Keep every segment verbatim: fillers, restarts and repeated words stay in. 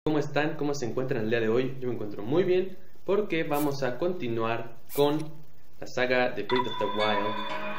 ¿Cómo están? ¿Cómo se encuentran el día de hoy? Yo me encuentro muy bien porque vamos a continuar con la saga de Breath of the Wild.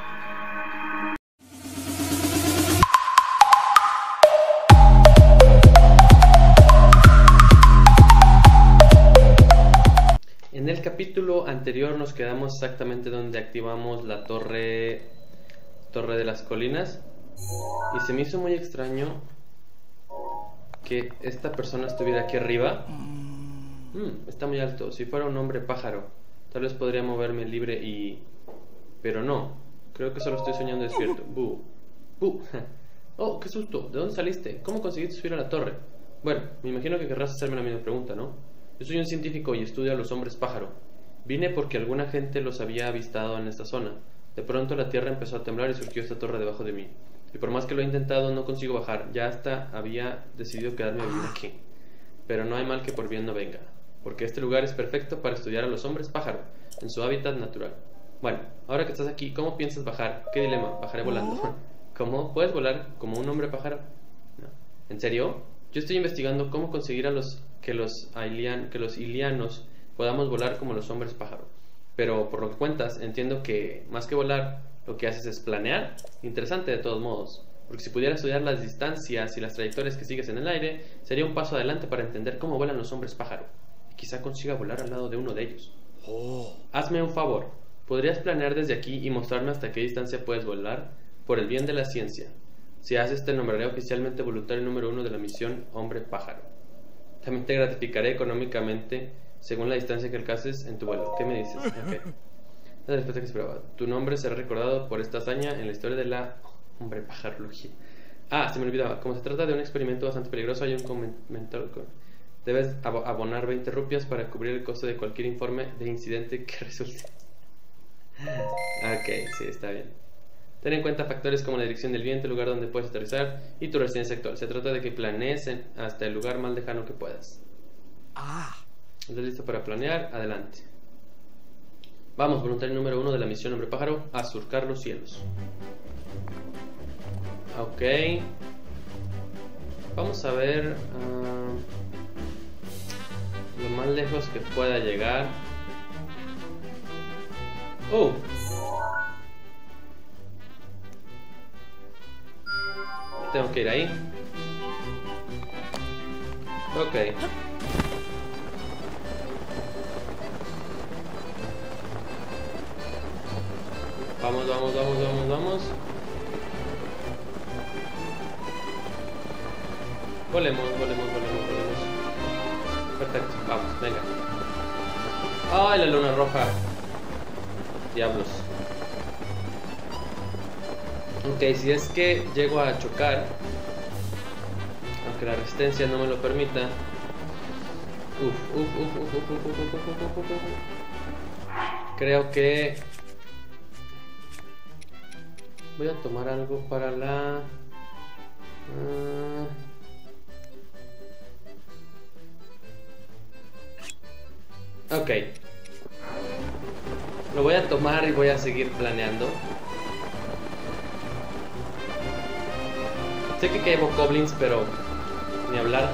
En el capítulo anterior nos quedamos exactamente donde activamos la torre, torre de las colinas y se me hizo muy extraño que esta persona estuviera aquí arriba. Mm, está muy alto. Si fuera un hombre pájaro, tal vez podría moverme libre y... Pero no, creo que solo estoy soñando despierto. Bu, bu. Oh, qué susto. ¿De dónde saliste? ¿Cómo conseguiste subir a la torre? Bueno, me imagino que querrás hacerme la misma pregunta, ¿no? Yo soy un científico y estudio a los hombres pájaro. Vine porque alguna gente los había avistado en esta zona. De pronto la tierra empezó a temblar y surgió esta torre debajo de mí. Y por más que lo he intentado, no consigo bajar. Ya hasta había decidido quedarme a vivir aquí. Pero no hay mal que por bien no venga. Porque este lugar es perfecto para estudiar a los hombres pájaro, en su hábitat natural. Bueno, ahora que estás aquí, ¿cómo piensas bajar? ¿Qué dilema? Bajaré volando. ¿Cómo? ¿Puedes volar como un hombre pájaro? No. ¿En serio? Yo estoy investigando cómo conseguir a los que los, Ailian, que los ilianos podamos volar como los hombres pájaro. Pero por lo que cuentas, entiendo que más que volar, lo que haces es planear. Interesante de todos modos, porque si pudiera estudiar las distancias y las trayectorias que sigues en el aire, sería un paso adelante para entender cómo vuelan los hombres pájaro. Y quizá consiga volar al lado de uno de ellos. Oh. Hazme un favor, ¿podrías planear desde aquí y mostrarme hasta qué distancia puedes volar? Por el bien de la ciencia. Si haces, te nombraré oficialmente voluntario número uno de la misión Hombre Pájaro. También te gratificaré económicamente según la distancia que alcances en tu vuelo. ¿Qué me dices? Okay. La respuesta que esperaba. Tu nombre será recordado por esta hazaña en la historia de la Hombre Pajarología. Ah, se me olvidaba. Como se trata de un experimento bastante peligroso, hay un comentario con... Debes ab abonar veinte rupias para cubrir el costo de cualquier informe de incidente que resulte. Ok, sí, está bien. Ten en cuenta factores como la dirección del viento, el lugar donde puedes aterrizar y tu residencia actual. Se trata de que planees en hasta el lugar más lejano que puedas. Ah. ¿Estás listo para planear? Adelante. Vamos, voluntario número uno de la misión Hombre Pájaro, a surcar los cielos. Ok. Vamos a ver uh, lo más lejos que pueda llegar. Oh. Tengo que ir ahí. Ok. Vamos, vamos, vamos, vamos, vamos. Volemos, volemos, volemos, volemos. Perfecto, vamos, venga. ¡Ay, la luna roja! Diablos. Ok, si es que llego a chocar, aunque la resistencia no me lo permita. Uf, uf, uf, uf, uf, uf, uf, uf, uf, uf, uf. Creo que voy a tomar algo para la... Uh... Ok. Lo voy a tomar y voy a seguir planeando. Sé que quemo goblins, pero ni hablar.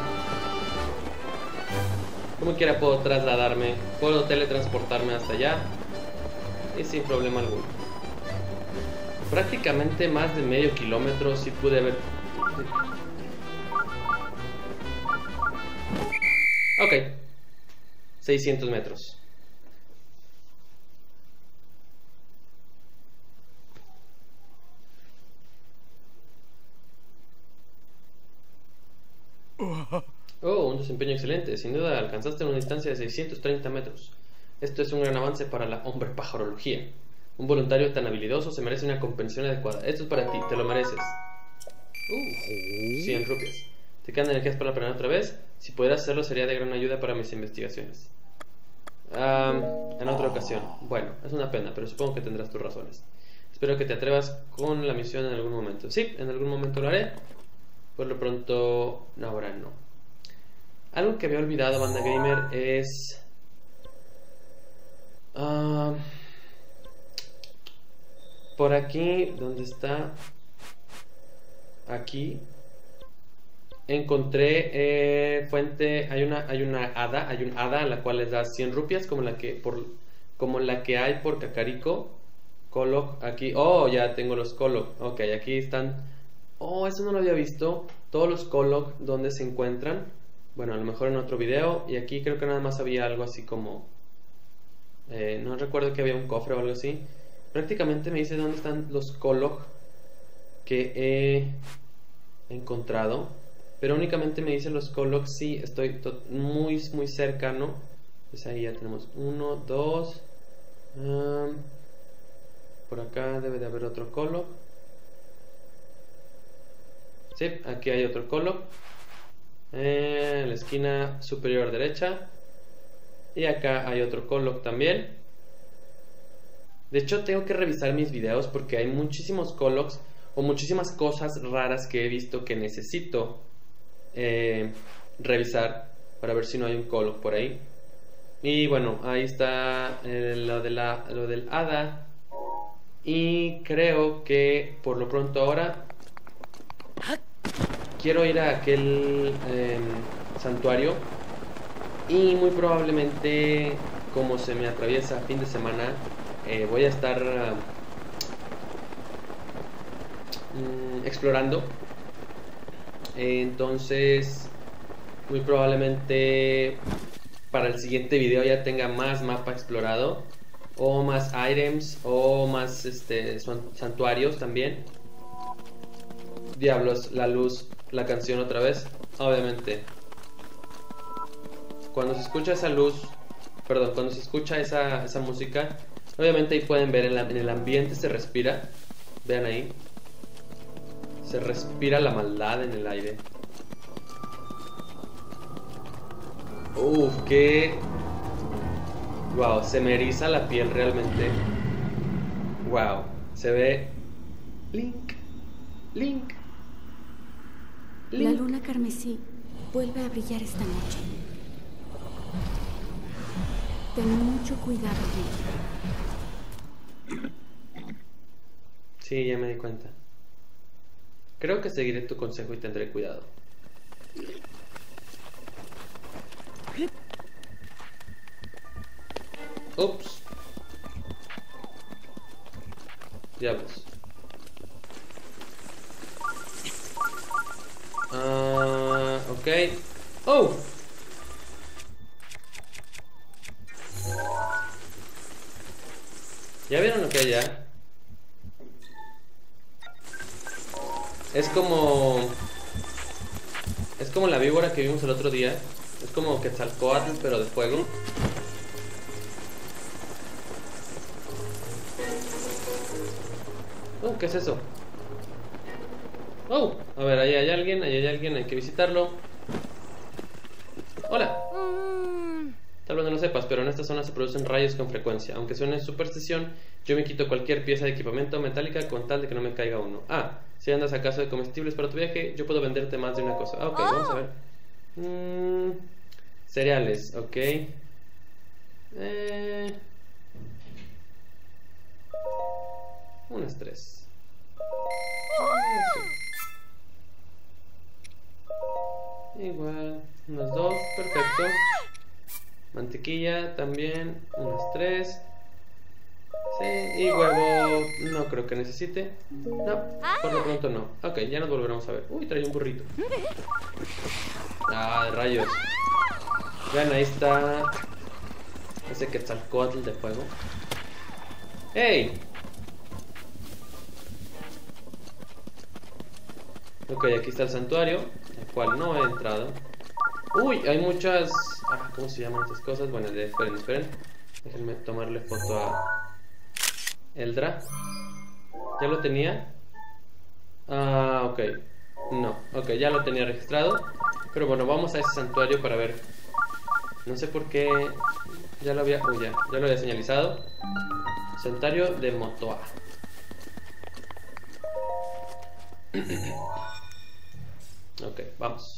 Como quiera puedo trasladarme, puedo teletransportarme hasta allá y sin problema alguno. Prácticamente más de medio kilómetro sí pude ver. Ok, seiscientos metros. Oh, un desempeño excelente. Sin duda alcanzaste una distancia de seiscientos treinta metros. Esto es un gran avance para la hombre pajarología. Un voluntario tan habilidoso se merece una compensación adecuada. Esto es para ti, te lo mereces. Uh, cien rupias. ¿Te quedan energías para planear otra vez? Si pudieras hacerlo sería de gran ayuda para mis investigaciones. Um, en otra ocasión. Bueno, es una pena, pero supongo que tendrás tus razones. Espero que te atrevas con la misión en algún momento. Sí, en algún momento lo haré. Por lo pronto, ahora no. Algo que había olvidado, banda gamer, es... Uh, por aquí, donde está... Aquí encontré eh, fuente, hay una, hay una hada, hay un hada a la cual les das cien rupias, como la que, por, como la que hay por Kakariko. Kolok, aquí, oh, ya tengo los Kolok, ok, aquí están, oh, eso no lo había visto, todos los Kolok, donde se encuentran, bueno, a lo mejor en otro video, y aquí creo que nada más había algo así como, eh, no recuerdo que había un cofre o algo así, prácticamente me dice dónde están los Kolok que he encontrado, pero únicamente me dice los Kolok, sí, estoy muy, muy cercano, pues ahí ya tenemos uno, dos, um, por acá debe de haber otro Kolok. Sí, aquí hay otro Kolok. Eh, en la esquina superior derecha. Y acá hay otro Kolok también. De hecho, tengo que revisar mis videos porque hay muchísimos Koloks o muchísimas cosas raras que he visto que necesito eh, revisar para ver si no hay un Kolok por ahí. Y bueno, ahí está eh, lo, de la, lo del hada. Y creo que por lo pronto ahora quiero ir a aquel eh, santuario. Y muy probablemente, como se me atraviesa fin de semana, eh, voy a estar uh, mm, explorando. eh, Entonces muy probablemente para el siguiente video ya tenga más mapa explorado, o más items, o más este santuarios también. Diablos, la luz, la canción otra vez. Obviamente cuando se escucha esa luz, perdón, cuando se escucha esa, esa música, obviamente ahí pueden ver en, la, en el ambiente se respira. Vean ahí, se respira la maldad en el aire. Uff, qué... Wow, se me eriza la piel realmente. Wow, se ve... Link, Link, Link. La luna carmesí vuelve a brillar esta noche. Ten mucho cuidado, Link. Sí, ya me di cuenta. Creo que seguiré tu consejo y tendré cuidado. Ups. Diablos. Ah, uh, ok. Oh. ¿Ya vieron lo que hay allá? Es como... Es como la víbora que vimos el otro día. Es como Quetzalcóatl, pero de fuego. Oh, ¿qué es eso? Oh, a ver, ahí hay alguien, ahí hay alguien, hay que visitarlo. Hola. Tal vez no lo sepas, pero en esta zona se producen rayos con frecuencia. Aunque suene superstición, yo me quito cualquier pieza de equipamiento metálica con tal de que no me caiga uno. Ah, si andas acaso de comestibles para tu viaje, yo puedo venderte más de una cosa. Ah, ok, oh. Vamos a ver. Mm, cereales, ok. Eh, unas tres. Igual, unas dos, perfecto. Mantequilla también, unas tres. Sí, y huevo no creo que necesite. No, por lo pronto no. Ok, ya nos volveremos a ver. Uy, trae un burrito. Ah, de rayos. Vean, ahí está ese Quetzalcóatl de fuego. ¡Hey! Ok, aquí está el santuario, el cual no he entrado. Uy, hay muchas... Ah, ¿cómo se llaman estas cosas? Bueno, esperen, esperen. Déjenme tomarle foto a Eldra. ¿Ya lo tenía? Ah, ok. No, ok, ya lo tenía registrado. Pero bueno, vamos a ese santuario para ver. No sé por qué... Ya lo había... Uy, ya, ya lo había señalizado. Santuario de Motoa. Ok, vamos.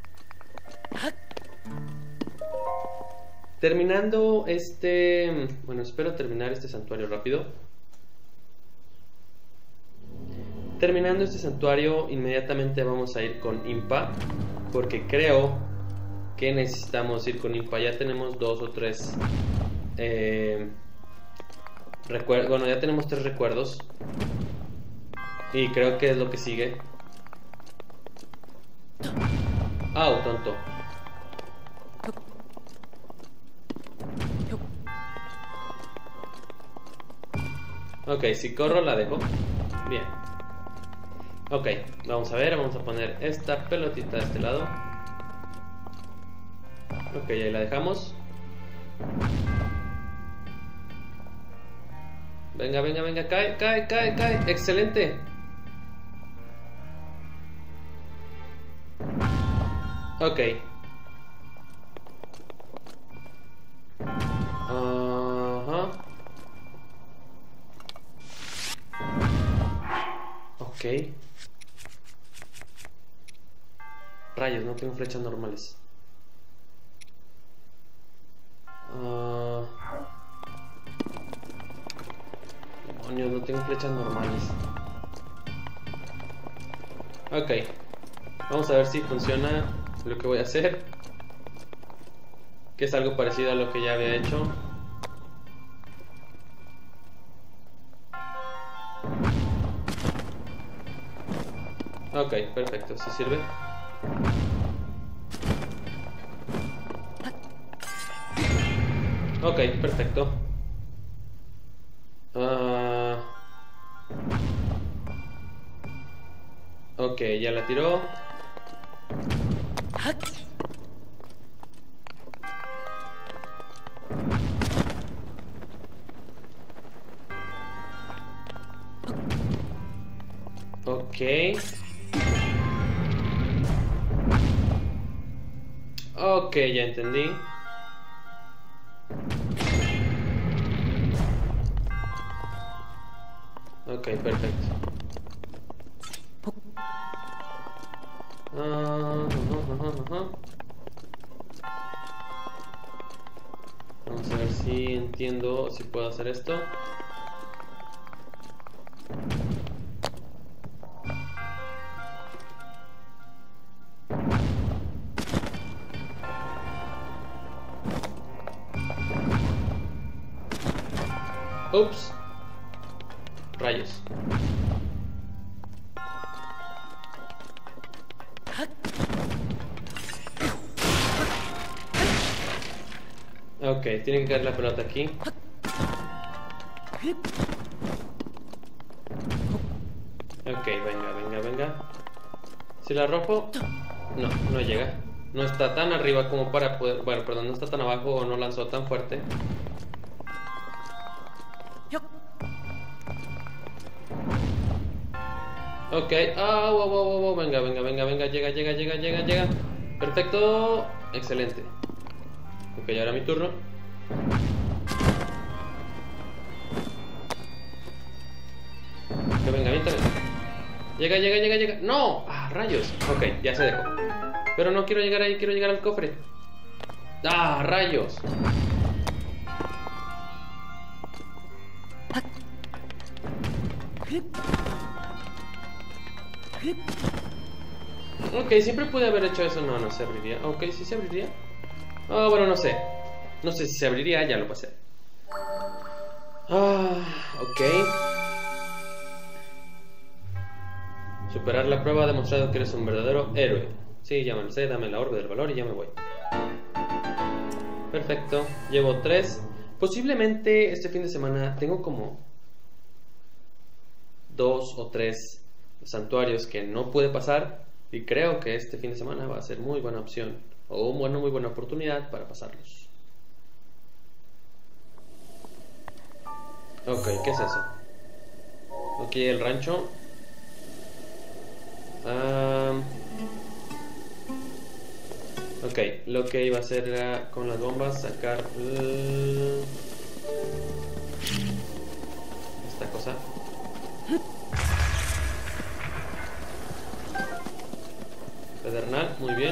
Terminando este... Bueno, espero terminar este santuario rápido. Terminando este santuario, inmediatamente vamos a ir con Impa, porque creo que necesitamos ir con Impa. Ya tenemos dos o tres eh, recuerdos. Bueno, ya tenemos tres recuerdos. Y creo que es lo que sigue. ¡Au, tonto! Ok, si corro la dejo. Bien. Ok, vamos a ver, vamos a poner esta pelotita de este lado. Ok, ahí la dejamos. Venga, venga, venga, cae, cae, cae, cae. Excelente. Ok. Ajá. Ok. Rayos, no tengo flechas normales. Uh... Demonios, no tengo flechas normales. Ok. Vamos a ver si funciona lo que voy a hacer. Que es algo parecido a lo que ya había hecho. Ok, perfecto, ¿sí sirve? Ok, perfecto. Uh... Ok, ya la tiró. Ok. Ok, ya entendí. Ok, perfecto. Uh, uh, uh, uh, uh. Vamos a ver si entiendo, si puedo hacer esto. Ups. Rayos. Ok, tiene que caer la pelota aquí. Ok, venga, venga, venga. Si la arrojo... No, no llega. No está tan arriba como para poder... Bueno, perdón, no está tan abajo o no lanzó tan fuerte. Ok, ah, wow, wow, wow, wow. Venga, venga, venga, venga, llega, llega, llega, llega, llega. Perfecto, excelente. Ok, ahora mi turno. Que venga, avíntame. Llega, llega, llega, llega. ¡No! ¡Ah, rayos! Ok, ya se dejó. Pero no quiero llegar ahí, quiero llegar al cofre. ¡Ah, rayos! Ok, siempre pude haber hecho eso. No, no se abriría. Ok, sí se abriría. Ah, oh, bueno, no sé. No sé si se abriría, ya lo pasé. Ah, ok. Superar la prueba ha demostrado que eres un verdadero héroe. Sí, ya me lo sé, dame la orbe del valor y ya me voy. Perfecto, llevo tres. Posiblemente este fin de semana tengo como dos o tres santuarios que no puede pasar. Y creo que este fin de semana va a ser muy buena opción. O una muy buena oportunidad para pasarlos. Ok, ¿qué es eso? Ok, el rancho. Um, ok, lo que iba a hacer era con las bombas sacar uh, esta cosa. Pedernal, muy bien.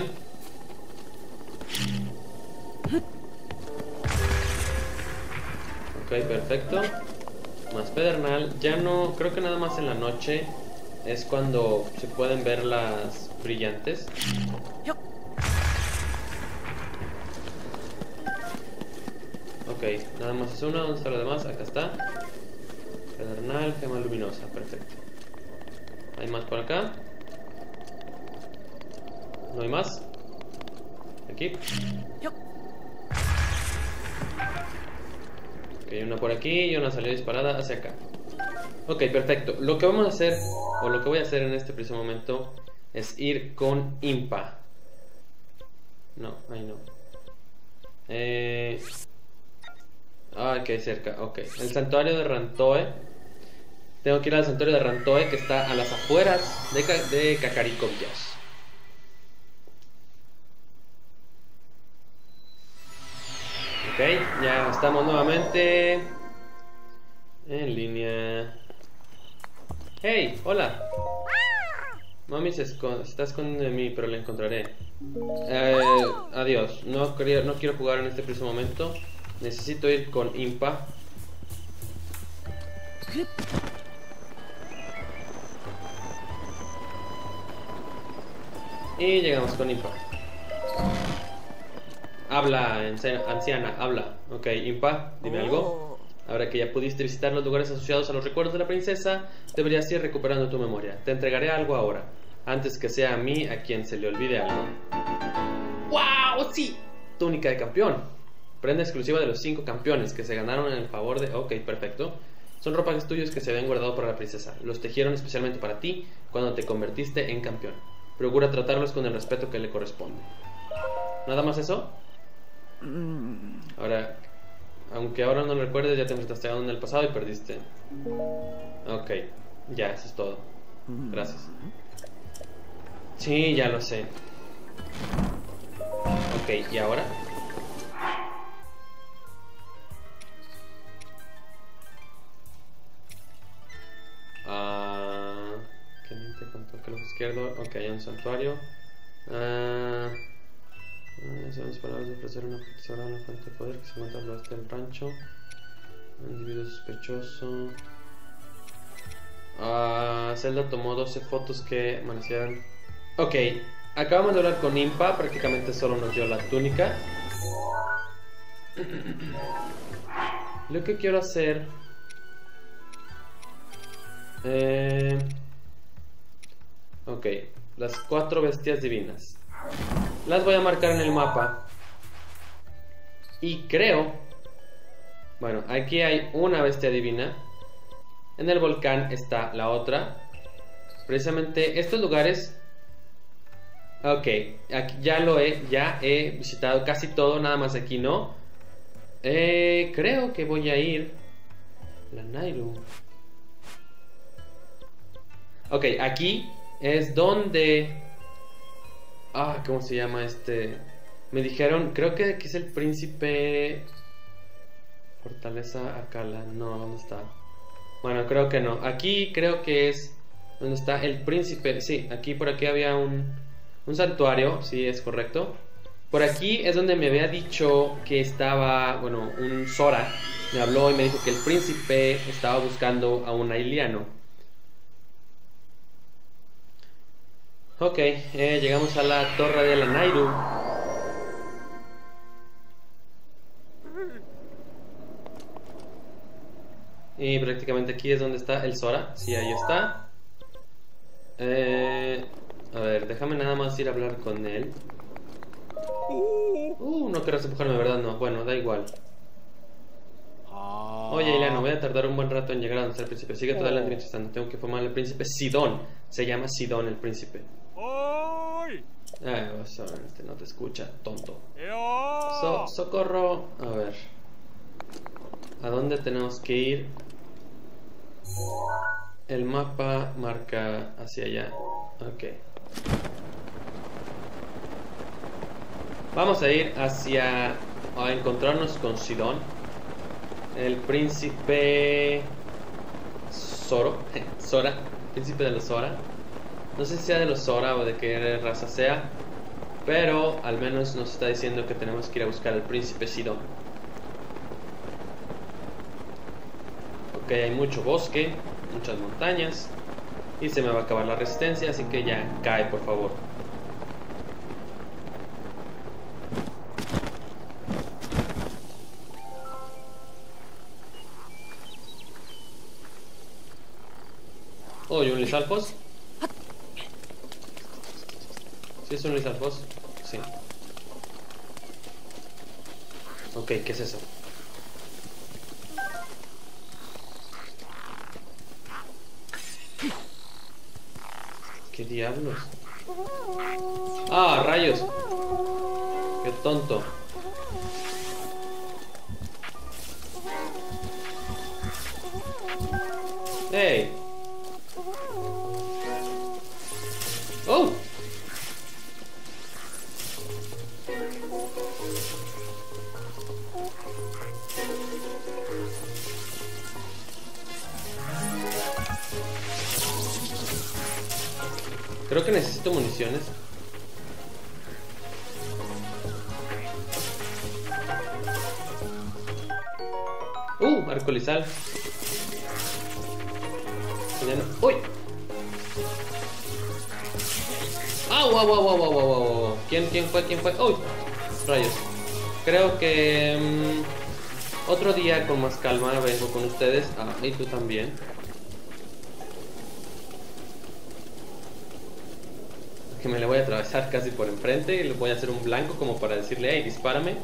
Ok, perfecto. Más pedernal. Ya no, creo que nada más en la noche es cuando se pueden ver las brillantes. Ok, nada más es una. ¿Dónde está lo demás? Acá está. Pedernal, gema luminosa, perfecto. ¿Hay más por acá? ¿No hay más? Aquí. Ok, una por aquí y una salió disparada hacia acá. Ok, perfecto. Lo que vamos a hacer, o lo que voy a hacer en este preciso momento, es ir con Impa. No, ahí no. Eh... Ah, que cerca, ok. El santuario de Rantoe. Tengo que ir al santuario de Rantoe, que está a las afueras de, Ca de Kakariko Village. Ok, ya estamos nuevamente en línea. Hey, hola. Mami se, se está escondiendo de mí, pero la encontraré. Eh, adiós. No, quería, no quiero jugar en este preciso momento. Necesito ir con Impa. Y llegamos con Impa. Habla, anciana, habla. Ok, Impa, dime algo. Ahora que ya pudiste visitar los lugares asociados a los recuerdos de la princesa, deberías ir recuperando tu memoria. Te entregaré algo ahora, antes que sea a mí a quien se le olvide algo. ¡Wow! ¡Sí! Túnica de campeón. Prenda exclusiva de los cinco campeones que se ganaron en el favor de... Ok, perfecto. Son ropajes tuyos que se habían guardado para la princesa. Los tejieron especialmente para ti cuando te convertiste en campeón. Procura tratarlos con el respeto que le corresponde. ¿Nada más eso? Ahora, aunque ahora no lo recuerdes, ya te enfrentaste en el pasado y perdiste. Ok, ya, eso es todo. Gracias. Sí, ya lo sé. Ok, ¿y ahora? Ah, ¿qué te contó que lo izquierdo? Ok, hay un santuario. Ah... Son las palabras de ofrecer una profesora a una fuente de poder que se encuentra al oeste del rancho. Un individuo sospechoso. Ah, Zelda tomó doce fotos que amanecieron. Ok, acabamos de hablar con Impa. Prácticamente solo nos dio la túnica. Lo que quiero hacer eh... Ok, las cuatro bestias divinas las voy a marcar en el mapa. Y creo... Bueno, aquí hay una bestia divina. En el volcán está la otra. Precisamente estos lugares... Ok, aquí ya lo he... Ya he visitado casi todo, nada más aquí no. Eh, creo que voy a ir... La Nairu. Ok, aquí es donde... Ah, ¿cómo se llama este? Me dijeron, creo que aquí es el príncipe... Fortaleza Akala. No, ¿dónde está? Bueno, creo que no. Aquí creo que es donde está el príncipe. Sí, aquí por aquí había un, un santuario. Sí, es correcto. Por aquí es donde me había dicho que estaba... Bueno, un Sora me habló y me dijo que el príncipe estaba buscando a un Ailiano. Ok, eh, llegamos a la torre de la Nairu. Y prácticamente aquí es donde está el Sora. Sí, ahí está. eh, A ver, déjame nada más ir a hablar con él. Uh, no querrás empujarme, ¿verdad? No, bueno, da igual. Oye, Ailiano, voy a tardar un buen rato en llegar a donde está el príncipe. Sigue todo adelante mientras tanto. Tengo que formar al príncipe Sidón. Se llama Sidón el príncipe. Eh, solamente no te escucha, tonto. So, socorro. A ver. ¿A dónde tenemos que ir? El mapa marca hacia allá. Ok. Vamos a ir hacia... A encontrarnos con Sidón, el príncipe... Zoro. Sora. Príncipe de los Sora. No sé si sea de los Sora o de qué raza sea, pero al menos nos está diciendo que tenemos que ir a buscar al príncipe Sidón. Ok, hay mucho bosque, muchas montañas. Y se me va a acabar la resistencia, así que ya cae, por favor. Oh, ¿y un Lizalfos? ¿Sí es un Lizalfos? Sí. Ok, ¿qué es eso? ¿Qué diablos? ¡Ah, rayos! ¡Qué tonto! ¡Hey! ¡Oh! Creo que necesito municiones. Uh, arcolizal. ¡Uy! ¡Ah, wow, wow, wow, wow, wow, wow! ¿Quién, quién fue? ¿Quién fue? ¡Uy! Rayos. Creo que um, otro día con más calma vengo con ustedes. Ah, y tú también. Que me le voy a atravesar casi por enfrente y le voy a hacer un blanco como para decirle, hey, dispárame.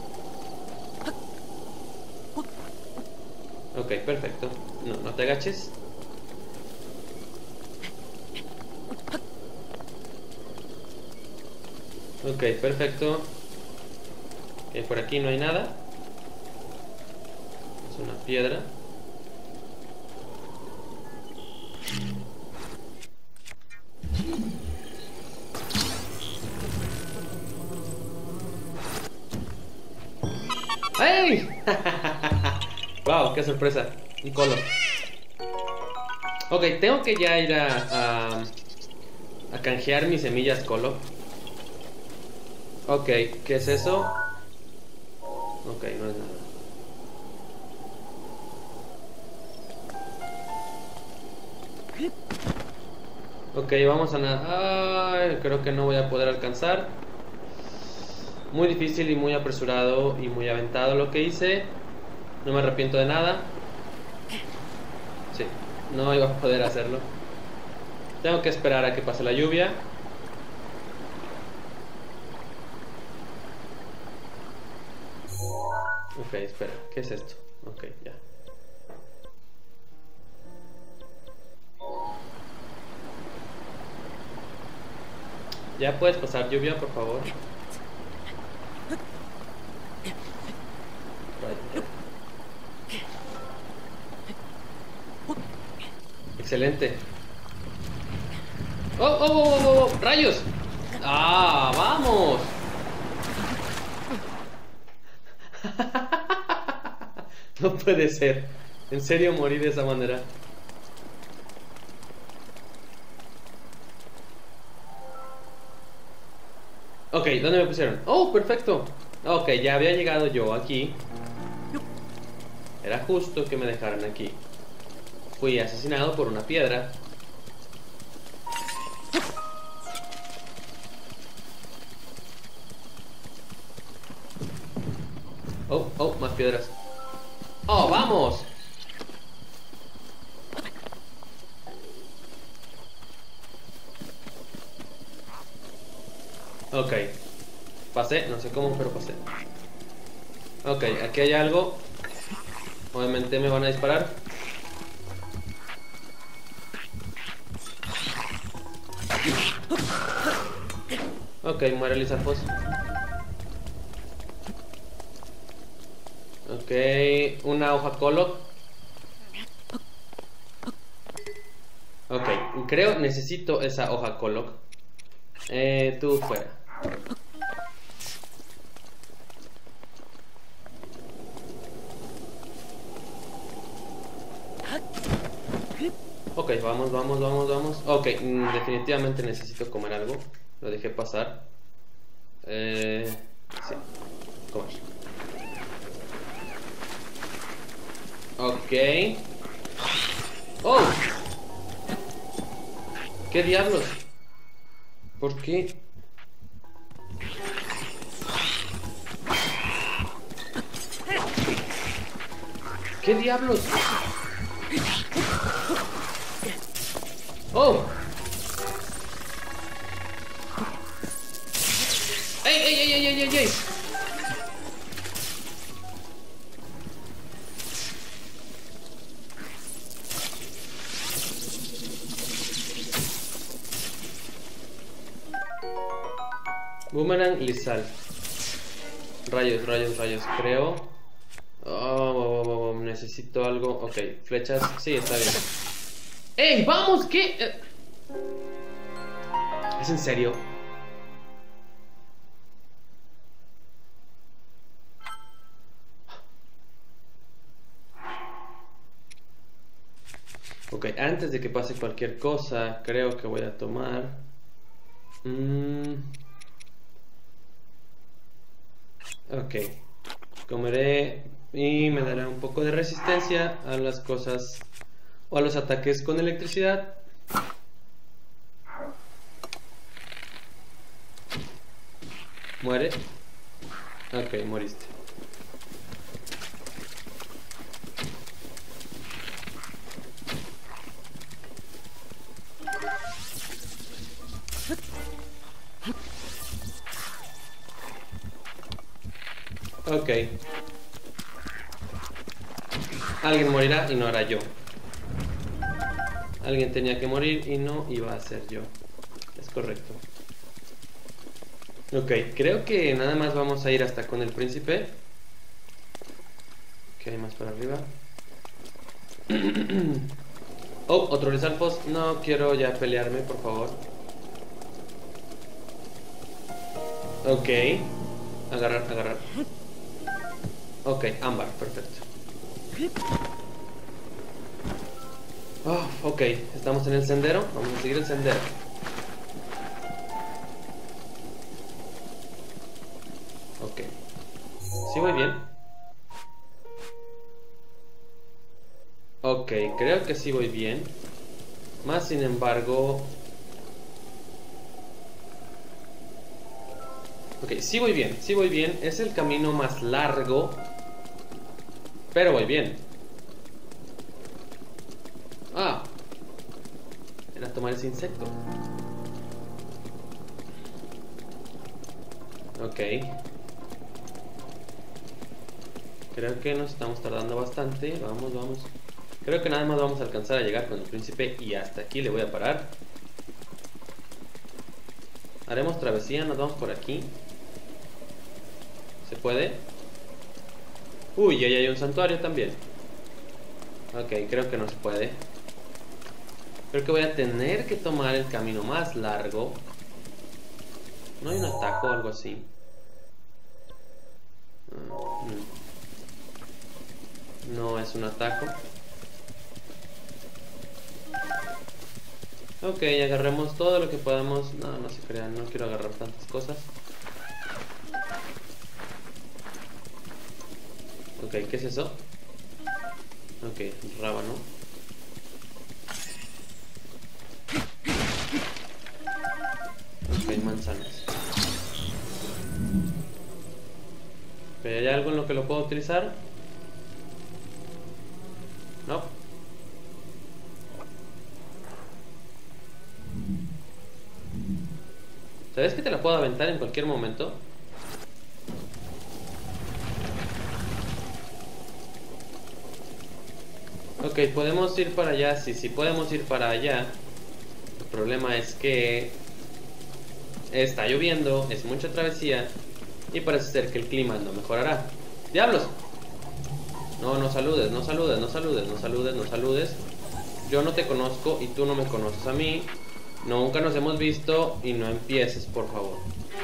Ok, perfecto. No, no te agaches. Ok, perfecto. Ok, por aquí no hay nada. Es una piedra. ¡Ay! ¡Wow! ¡Qué sorpresa! Un colo. Ok, tengo que ya ir a, a, a canjear mis semillas colo. Ok, ¿qué es eso? Ok, no es nada. Ok, vamos a nada. Ay, creo que no voy a poder alcanzar. Muy difícil y muy apresurado y muy aventado lo que hice. No me arrepiento de nada. Sí, no iba a poder hacerlo. Tengo que esperar a que pase la lluvia. Ok, espera, ¿qué es esto? Ok, ya. ¿Ya puedes pasar lluvia, por favor? Excelente. ¡Oh, oh, oh, oh, oh! ¡Rayos! ¡Ah, vamos! No puede ser. En serio morí de esa manera. Ok, ¿dónde me pusieron? ¡Oh, perfecto! Ok, ya había llegado yo aquí. Era justo que me dejaran aquí. Fui asesinado por una piedra. Oh, oh, más piedras. ¡Oh, vamos! Ok. Pasé, no sé cómo, pero pasé. Ok, aquí hay algo. Obviamente me van a disparar. Ok, muere Lizalfos. Ok, una hoja colo. Ok, creo necesito esa hoja colo. Eh, tú fuera. Ok, vamos, vamos, vamos, vamos. Ok, definitivamente necesito comer algo. Lo dejé pasar. Eh, sí, comer. Ok. Oh. ¿Qué diablos? ¿Por qué? ¿Qué diablos? ¡Oh! ¡Ey, ey, ey, ey, ey, ey, ey! Boomerang lisal. Rayos, rayos, rayos. Creo. Oh, oh, oh, oh, necesito algo. Ok, flechas. Sí, está bien. ¡Ey! ¡Vamos! ¿Qué? ¿Es en serio? Ok, antes de que pase cualquier cosa, creo que voy a tomar... Mm. Ok, comeré y me dará un poco de resistencia a las cosas o a los ataques con electricidad. Muere. Ok, moriste. Ok. Alguien morirá y no era yo. Alguien tenía que morir y no iba a ser yo. Es correcto. Ok, creo que nada más vamos a ir hasta con el príncipe. ¿Qué hay más para arriba? Oh, otro Lizalfos. No quiero ya pelearme, por favor. Ok. Agarrar, agarrar. Ok, ámbar, perfecto. Oh, ok, estamos en el sendero. Vamos a seguir el sendero. Ok. ¿Sí voy bien? Ok, creo que sí voy bien. Más sin embargo... Ok, sí voy bien, sí voy bien. Es el camino más largo, pero voy bien. Ah, era tomar ese insecto. Ok. Creo que nos estamos tardando bastante. Vamos, vamos. Creo que nada más vamos a alcanzar a llegar con el príncipe y hasta aquí le voy a parar. Haremos travesía, nos vamos por aquí. ¿Se puede? Uy, ahí hay un santuario también. Ok, creo que no se puede. Creo que voy a tener que tomar el camino más largo. ¿No hay un atajo o algo así? No es un atajo. Ok, agarremos todo lo que podamos. No, no se crean, no quiero agarrar tantas cosas. Ok, ¿qué es eso? Ok, rábano. Ok, manzanas. ¿Pero hay algo en lo que lo puedo utilizar? No. ¿Sabes que te la puedo aventar en cualquier momento? Ok, podemos ir para allá. Sí, sí, podemos ir para allá. El problema es que está lloviendo, es mucha travesía y parece ser que el clima no mejorará. ¡Diablos! No, no saludes, no saludes, no saludes, no saludes, no saludes. Yo no te conozco y tú no me conoces a mí. Nunca nos hemos visto y no empieces, por favor.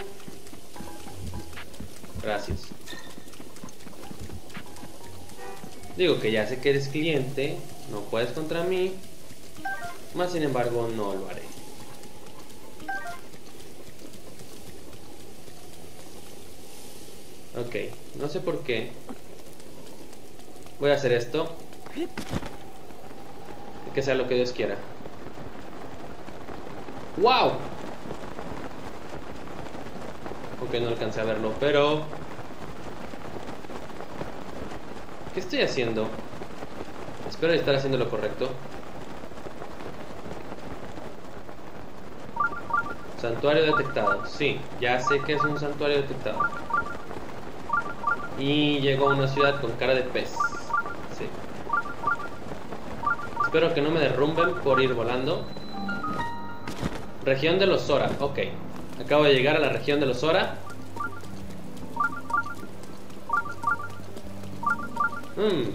Gracias. Digo que ya sé que eres cliente, no puedes contra mí, más sin embargo no lo haré. Ok, no sé por qué. Voy a hacer esto. Y que sea lo que Dios quiera. ¡Wow! Ok, no alcancé a verlo, pero... ¿qué estoy haciendo? Espero estar haciendo lo correcto. Santuario detectado. Sí, ya sé que es un santuario detectado. Y llego a una ciudad con cara de pez. Sí. Espero que no me derrumben por ir volando. Región de los Zora. Ok. Acabo de llegar a la región de los Zora. Hmm.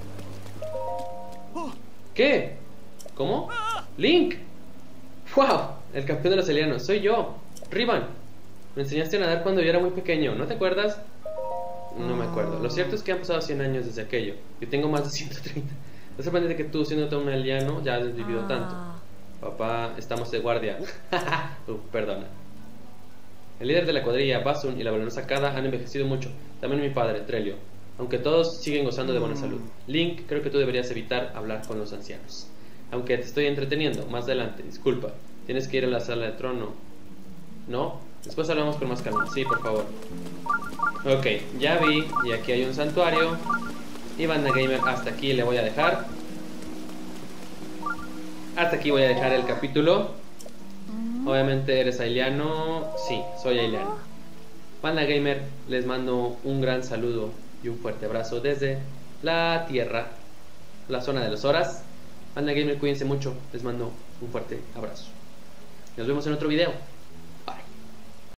¿Qué? ¿Cómo? ¡Link! ¡Wow! El campeón de los alienos. Soy yo, Rivan. Me enseñaste a nadar cuando yo era muy pequeño. ¿No te acuerdas? No me acuerdo. Lo cierto es que han pasado cien años desde aquello. Yo tengo más de ciento treinta. Es sorprendente que tú, siendo todo un alien, ya has vivido tanto. Papá, estamos de guardia. uh, perdona. El líder de la cuadrilla, Basun, y la valorosa Kada han envejecido mucho. También mi padre, Trelio. Aunque todos siguen gozando de buena salud. Link, creo que tú deberías evitar hablar con los ancianos. Aunque te estoy entreteniendo, más adelante, disculpa. Tienes que ir a la sala de trono. ¿No? Después hablamos con más calma. Sí, por favor. Ok, ya vi. Y aquí hay un santuario. Y Banda Gamer, hasta aquí le voy a dejar. Hasta aquí voy a dejar el capítulo. Obviamente eres ailiano. Sí, soy ailiano. Banda Gamer, les mando un gran saludo y un fuerte abrazo desde la tierra, la zona de los Zoras. Banda Gamer, cuídense mucho. Les mando un fuerte abrazo. Nos vemos en otro video.